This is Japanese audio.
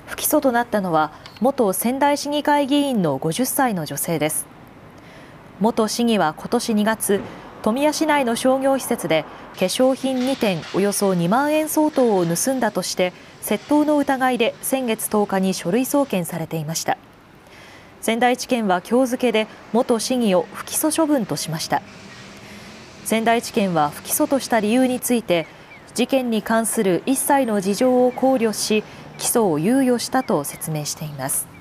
不起訴となったのは元仙台市議会議員の50歳の女性です。元市議は今年2月、富谷市内の商業施設で化粧品2点およそ2万円相当を盗んだとして窃盗の疑いで先月10日に書類送検されていました。仙台地検は今日付で元市議を不起訴処分としました。仙台地検は不起訴とした理由について、事件に関する一切の事情を考慮し起訴を猶予したと説明しています。